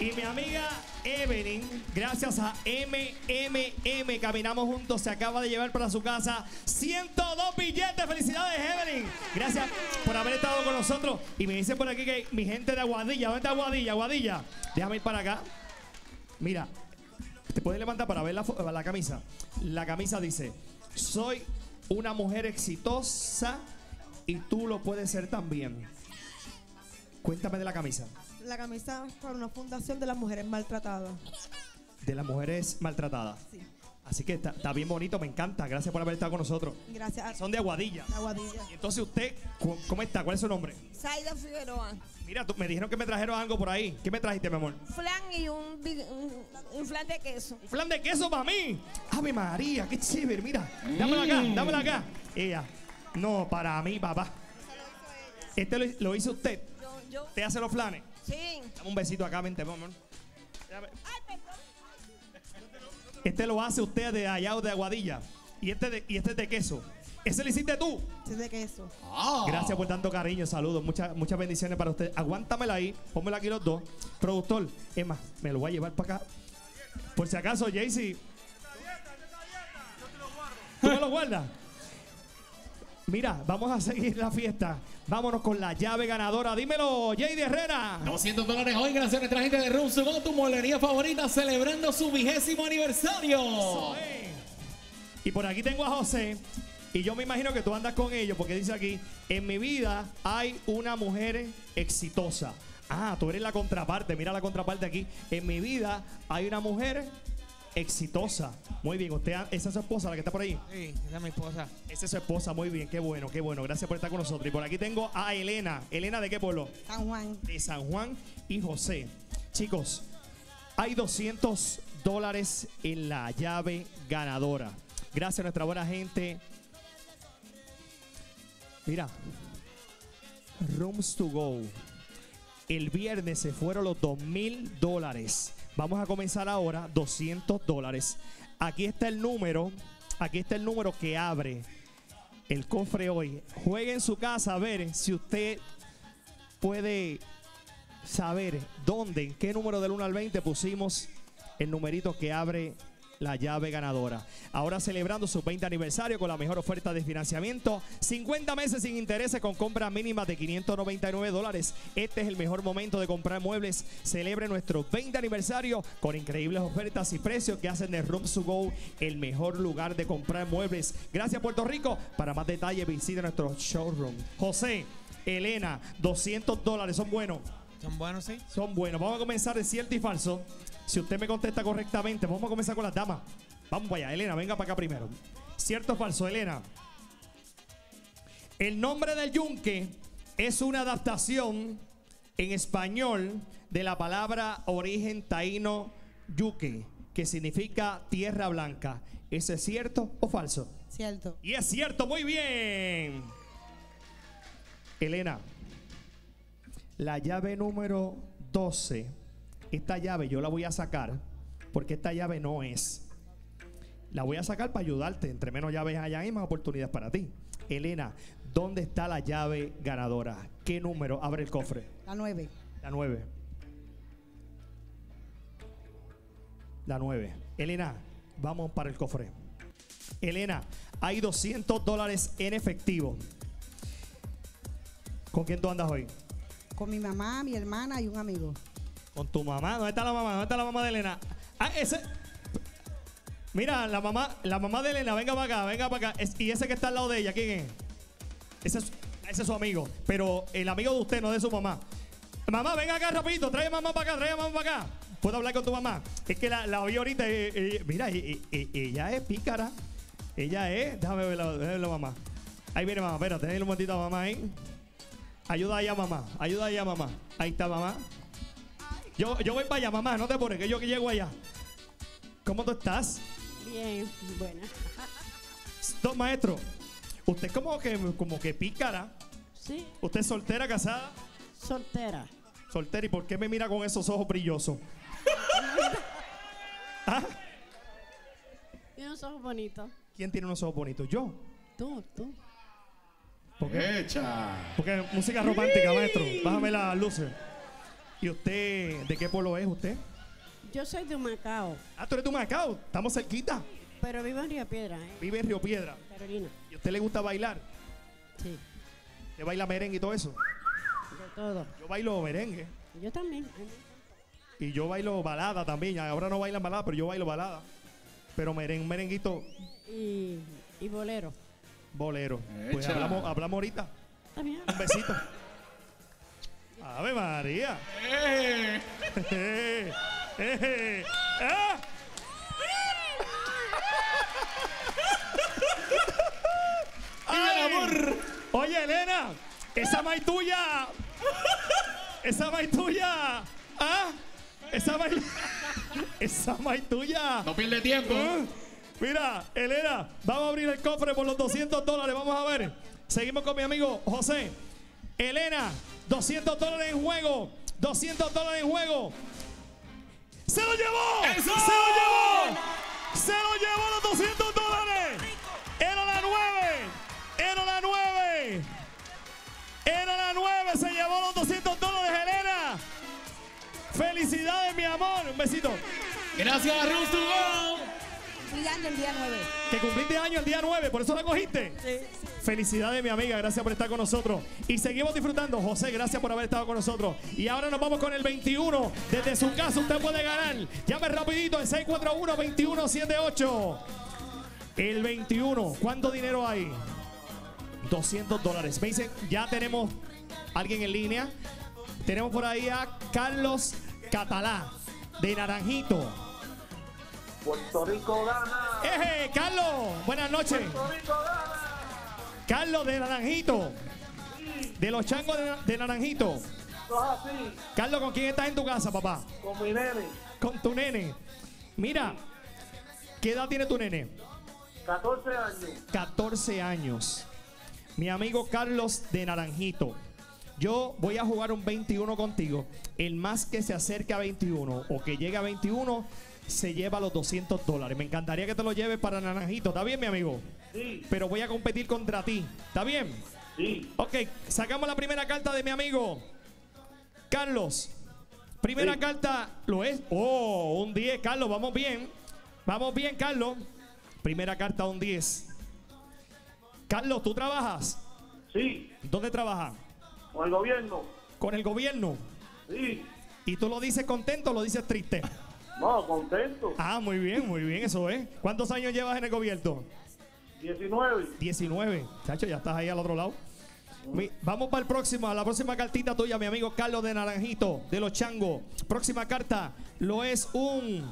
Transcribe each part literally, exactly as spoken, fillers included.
Y mi amiga Evelyn, gracias a M M M, caminamos juntos, se acaba de llevar para su casa ciento dos billetes. Felicidades, Evelyn. Gracias por haber estado con nosotros. Y me dicen por aquí que mi gente de Aguadilla, ¿dónde está Aguadilla? Aguadilla, déjame ir para acá. Mira, te puedes levantar para ver la, la camisa. La camisa dice: soy una mujer exitosa y tú lo puedes ser también. Cuéntame de la camisa. La camisa para una fundación de las mujeres maltratadas. De las mujeres maltratadas. Sí. Así que está, está bien bonito, me encanta. Gracias por haber estado con nosotros. Gracias. Son de Aguadilla. Aguadilla. Y entonces usted, ¿cómo está? ¿Cuál es su nombre? Zaida Figueroa. Mira, tú, me dijeron que me trajeron algo por ahí. ¿Qué me trajiste, mi amor? Flan y un, un, un flan de queso. Un flan de queso para mí. Ave María, qué chévere. Mira, dámelo acá, dámelo acá. Ella. No, para mí, papá. Este lo, lo hizo usted. Yo, yo. ¿Usted hace los flanes? Sí. Dame un besito acá, vente, amor. Ay, perdón. Este lo hace usted de allá o de Aguadilla. Y este de, y este es de queso. ¿Ese lo hiciste tú? Sí, de queso. Oh. Gracias por tanto cariño, saludos, muchas, muchas bendiciones para usted. Aguántamela ahí, pónmela aquí los dos. Productor, es más, me lo voy a llevar para acá. Por si acaso, Jaycee. ¿Tú me lo guardas? Mira, vamos a seguir la fiesta. Vámonos con la llave ganadora. Dímelo, Jay de Herrera. doscientos dólares hoy, gracias a nuestra gente de Room to Go, tu molería favorita, celebrando su vigésimo aniversario. Y por aquí tengo a José. Y yo me imagino que tú andas con ellos, porque dice aquí: en mi vida hay una mujer exitosa. Ah, tú eres la contraparte. Mira la contraparte aquí. En mi vida hay una mujer exitosa. Muy bien, usted, esa es su esposa, la que está por ahí. Sí, esa es mi esposa. Esa es su esposa, muy bien, qué bueno, qué bueno. Gracias por estar con nosotros. Y por aquí tengo a Elena. ¿Elena de qué pueblo? San Juan. De San Juan y José. Chicos, hay doscientos dólares en la llave ganadora. Gracias a nuestra buena gente. Mira, Rooms to Go. El viernes se fueron los dos mil dólares. Vamos a comenzar ahora, doscientos dólares. Aquí está el número, aquí está el número que abre el cofre hoy. Juegue en su casa a ver si usted puede saber dónde, en qué número del uno al veinte pusimos el numerito que abre la llave ganadora. Ahora celebrando su veinte aniversario con la mejor oferta de financiamiento, cincuenta meses sin intereses con compra mínima de quinientos noventa y nueve dólares. Este es el mejor momento de comprar muebles. Celebre nuestro veinte aniversario con increíbles ofertas y precios que hacen de Rooms to Go el mejor lugar de comprar muebles. Gracias, Puerto Rico. Para más detalles visite nuestro showroom. José, Elena, doscientos dólares, ¿son buenos? ¿Son buenos, sí? Son buenos. Vamos a comenzar de cierto y falso. Si usted me contesta correctamente, vamos a comenzar con las damas. Vamos para allá. Elena, venga para acá primero. ¿Cierto o falso, Elena? El nombre del yunque es una adaptación en español de la palabra origen taíno yuque, que significa tierra blanca. ¿Eso es cierto o falso? Cierto. Y es cierto, muy bien. Elena, la llave número doce. Esta llave yo la voy a sacar porque esta llave no es. La voy a sacar para ayudarte. Entre menos llaves allá hay más oportunidades para ti. Elena, ¿dónde está la llave ganadora? ¿Qué número abre el cofre? La nueve. La nueve. La nueve. Elena, vamos para el cofre. Elena, hay doscientos dólares en efectivo. ¿Con quién tú andas hoy? Con mi mamá, mi hermana y un amigo. Con tu mamá. ¿Dónde está la mamá? ¿Dónde está la mamá de Elena? Ah, ese. Mira, la mamá, la mamá de Elena, venga para acá, venga para acá. Es, y ese que está al lado de ella, ¿quién es? Ese es, ese es su amigo. Pero el amigo de usted, no de su mamá. Mamá, venga acá rapidito, trae a mamá para acá, trae a mamá para acá. ¿Puedo hablar con tu mamá? Es que la, la vi ahorita. Eh, eh, mira, eh, eh, ella es pícara. Ella es. Déjame verla, déjame verla, mamá. Ahí viene mamá, espérate, déjale un momentito a mamá ahí. Ayuda ahí a mamá, ayuda ahí a mamá. Ahí está mamá. Yo, yo voy para allá, mamá, no te pones, que yo que llego allá. ¿Cómo tú estás? Bien, buena. Don maestro, usted es como que, como que pícara. Sí. ¿Usted es soltera, casada? Soltera. Soltera, ¿y por qué me mira con esos ojos brillosos? ¿Ah? Tiene unos ojos bonitos. ¿Quién tiene unos ojos bonitos? ¿Yo? Tú, tú. ¿Por qué? Echa. Porque música romántica, maestro. Bájame las luces. ¿Y usted, de qué pueblo es usted? Yo soy de Macao, Ah, tú eres de Macao. Estamos cerquita. pero vivo en Río Piedra, ¿eh? Vive en Río Piedra. Carolina. ¿Y a usted le gusta bailar? Sí, ¿Te baila merengue y todo eso? de todo. Yo bailo merengue. Yo también. Ay, Y yo bailo balada también. Ahora no bailan balada, pero yo bailo balada. Pero merengue, merenguito, Y, y bolero. bolero. Pues Echa. hablamos, hablamos ahorita. También. Un besito. Ave María. ¡Eh! Eh, eh, ah. ¡Viva el amor! Oye, Elena, esa maíz tuya. Esa maíz tuya. ¿Ah? Esa maíz. Esa maíz tuya. No pierde tiempo. ¿Ah? Mira, Elena, vamos a abrir el cofre por los doscientos dólares. Vamos a ver. Seguimos con mi amigo José. Elena, doscientos dólares en juego. doscientos dólares en juego. ¡Se lo llevó! ¡Eso! ¡Se lo llevó! ¡Se lo llevó los doscientos dólares! ¡Era la nueve! ¡Era la nueve! ¡Era la nueve! ¡Se llevó los doscientos dólares, Elena! ¡Felicidades, mi amor! Un besito. Gracias a Rooms to Go. Cuidando el día nueve. Que cumpliste año el día nueve, ¿por eso la cogiste? Sí. Felicidades, mi amiga, gracias por estar con nosotros. Y seguimos disfrutando. José, gracias por haber estado con nosotros. Y ahora nos vamos con el veintiuno. Desde su casa usted puede ganar. Llame rapidito al seis cuatro uno, dos uno siete ocho. El veintiuno. ¿Cuánto dinero hay? doscientos dólares. Me dicen, ya tenemos alguien en línea. Tenemos por ahí a Carlos Catalá, de Naranjito. Puerto Rico gana. ¡Eje, Carlos! Buenas noches. Puerto Rico gana. Carlos de Naranjito. De los changos de, de Naranjito. Eso es así. Carlos, ¿con quién estás en tu casa, papá? Con mi nene. Con tu nene. Mira, ¿qué edad tiene tu nene? catorce años. catorce años. Mi amigo Carlos de Naranjito. Yo voy a jugar un veintiuno contigo. El más que se acerque a veintiuno o que llegue a veintiuno se lleva los doscientos dólares. Me encantaría que te lo lleves para Naranjito. ¿Está bien, mi amigo? Sí, Pero voy a competir contra ti. ¿Está bien? sí. Ok, sacamos la primera carta de mi amigo Carlos. Primera Sí. carta lo es. Oh, un diez, Carlos. Vamos bien. Vamos bien, Carlos. Primera carta, un diez. Carlos, ¿tú trabajas? Sí. ¿Dónde trabajas? Con el gobierno. Con el gobierno. Sí. ¿Y tú lo dices contento o lo dices triste? No, contento. Ah, muy bien, muy bien, eso es. ¿Cuántos años llevas en el gobierno? diecinueve. diecinueve. Chacho, ya estás ahí al otro lado. Mi- Vamos para el próximo, a la próxima cartita tuya, mi amigo Carlos de Naranjito, de los Changos. Próxima carta lo es un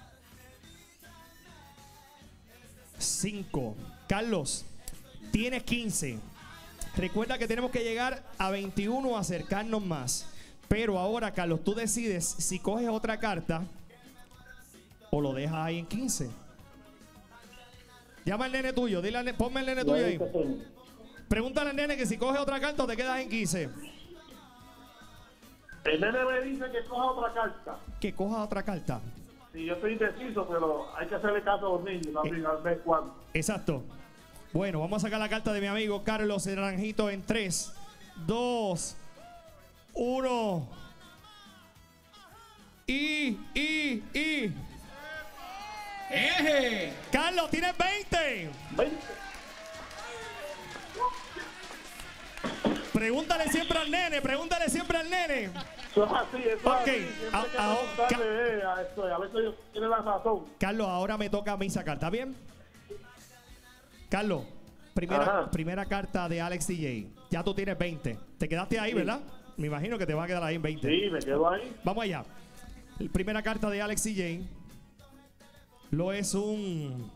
cinco. Carlos, tienes quince. Recuerda que tenemos que llegar a veintiuno o acercarnos más. Pero ahora, Carlos, tú decides si coges otra carta o lo dejas ahí en quince. Llama al nene tuyo, dile al nene, ponme el nene tuyo ahí. Pregúntale al nene que si coge otra carta o te quedas en quince. El nene me dice que coja otra carta. Que coja otra carta. Sí, yo estoy indeciso, pero hay que hacerle caso a los niños también, al vez cuando. Exacto. Bueno, vamos a sacar la carta de mi amigo Carlos de Naranjito en tres, dos, uno. Y, y, y. ¡Eje! Carlos, tienes veinte. veinte. Pregúntale siempre al nene, pregúntale siempre al nene. Eso es así, eso Ok, es así. Siempre a- hay que a- preguntarle, eh, a, esto, a ver si ellos tienen la razón. Carlos, ahora me toca a mí sacar, ¿está bien? Carlos, primera, Ajá. primera carta de Alex D J. Ya tú tienes veinte. Te quedaste ahí, Sí. ¿verdad? Me imagino que te va a quedar ahí en veinte. Sí, me quedo ahí. Vamos allá. La primera carta de Alex D J lo es un.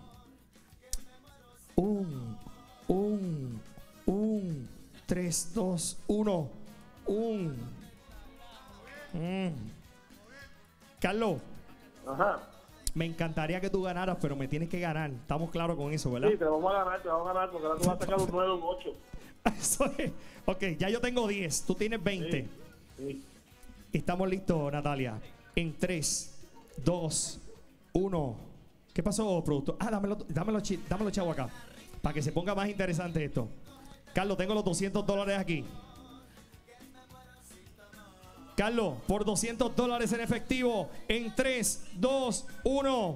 Un. Un. Un. tres, dos, uno. Un. Mm. Carlos, Ajá. me encantaría que tú ganaras, pero me tienes que ganar. Estamos claros con eso, ¿verdad? Sí, te vamos a ganar, te vamos a ganar, porque ahora tú vas a sacar un nueve o un ocho. Eso es. Ok, ya yo tengo diez. Tú tienes veinte. Sí. Estamos listos, Natalia. En tres, dos, uno. ¿Qué pasó, productor? Ah, dámelo, dámelo, chi- dámelo chavo acá. Para que se ponga más interesante esto. Carlos, tengo los doscientos dólares aquí. Carlos, por doscientos dólares en efectivo. En tres, dos, uno.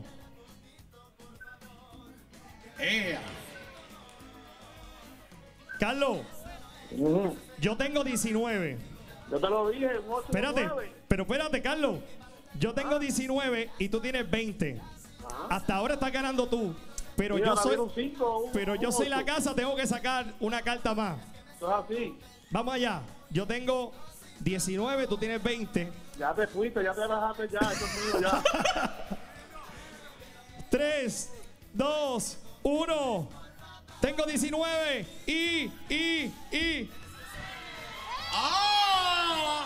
¡Ea! Carlos, Ujú. yo tengo diecinueve. Yo te lo dije, un ocho, Espérate, un nueve. pero espérate, Carlos. Yo tengo diecinueve y tú tienes veinte. Hasta ahora estás ganando tú. Pero Mira, yo ahora soy, viene un cinco, un- pero yo un soy la ocho. casa, tengo que sacar una carta más. Eso es así. Vamos allá. Yo tengo diecinueve, tú tienes veinte. Ya te fuiste, ya te bajaste ya, eso es mío ya. tres, dos, uno. Tengo diecinueve y, y, y. ¡Ah!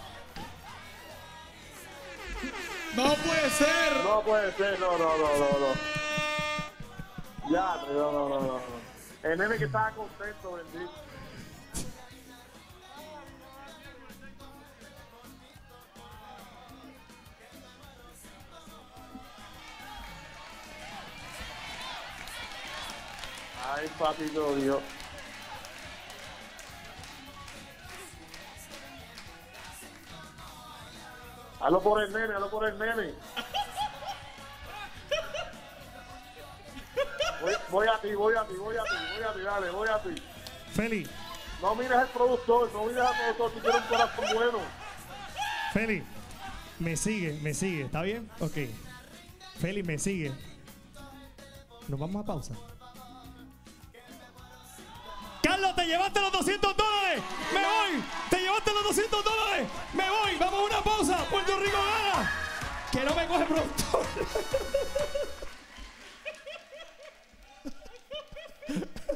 ¡No puede ser! No puede ser, no, no, no, no, no. Ya, no, no, no, no. El nene que estaba contento, bendito. Ay, papito Dios. Hazlo por el nene, hazlo por el nene. Voy, voy a ti, voy a ti, voy a ti, voy a ti, dale, voy a ti. Feli, No mires al productor, no mires al productor, tú tienes un corazón bueno. Feli, me sigue, me sigue, ¿está bien? Ok. Feli, me sigue. Nos vamos a pausa. Carlos, te llevaste los doscientos dólares. Me voy. Te llevaste los doscientos dólares. Me voy. Vamos a una pausa. Puerto Rico gana. Que no me coge productor.